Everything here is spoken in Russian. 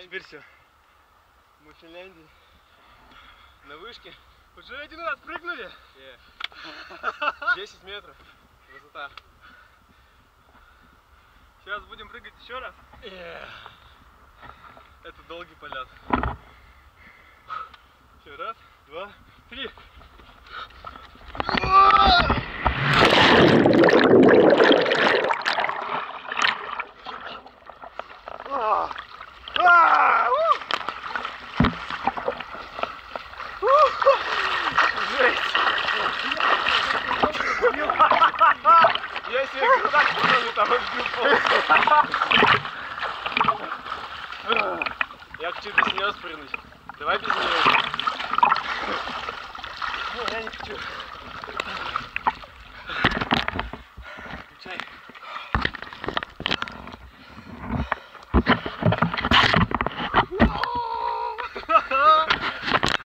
Теперь все. Мы в Финляндии. На вышке. Уже один раз прыгнули. 10 метров. Высота. Сейчас будем прыгать еще раз. Это долгий полет. Все, раз, два, три. Я себе так понял, там отбил полностью. Я хочу без нее спрыгнуть. Давай без нее. Ну, я не хочу.